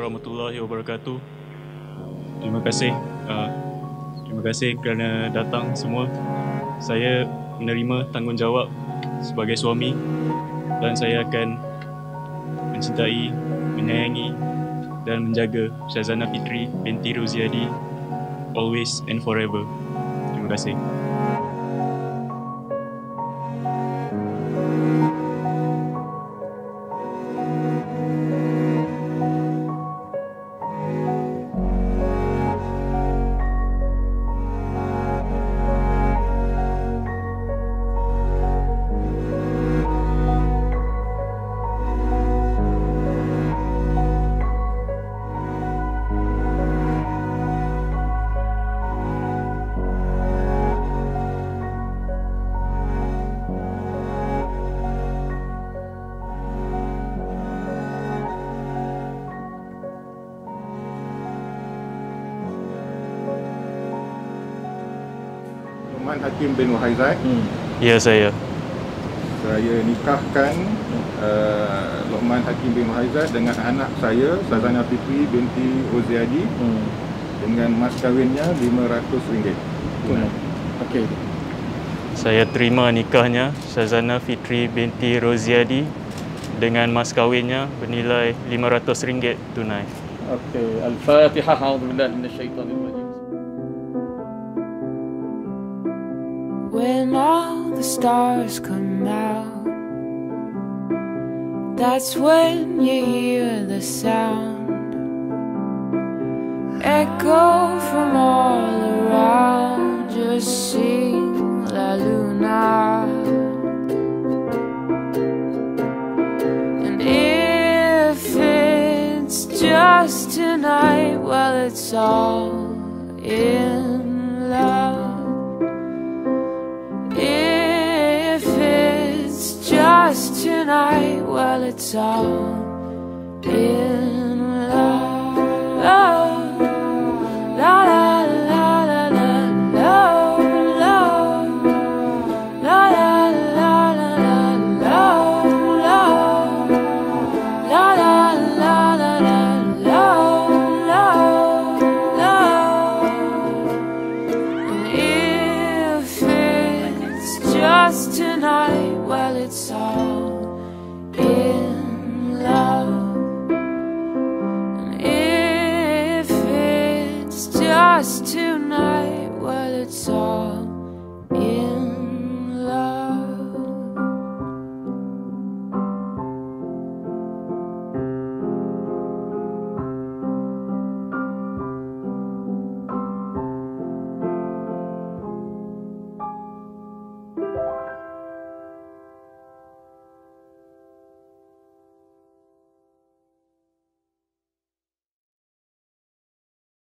warahmatullahi wabarakatuh. Terima kasih. Terima kasih kerana datang semua. Saya menerima tanggungjawab sebagai suami dan saya akan mencintai, menyayangi dan menjaga Syazana Fitri binti Roziadi always and forever. Terima kasih. Luqman Hakim bin Wahaizat. Ya, saya. Saya nikahkan Luqman Hakim bin Wahaizat dengan anak saya, Syazana Fitri binti Roziadi, dengan mas kahwinnya RM500. Okey. Saya terima nikahnya Syazana Fitri binti Roziadi dengan mas kahwinnya bernilai RM500 tunai. Okey. Al-Fatihah. A'udzubillahi minasyaitonir rajim. When all the stars come out, that's when you hear the sound echo from all around. Just sing La Luna. And if it's just tonight, well, it's all in love. If it's just tonight, well, it's all in love. La la la la la la la la la la la la la la tonight, well, it's all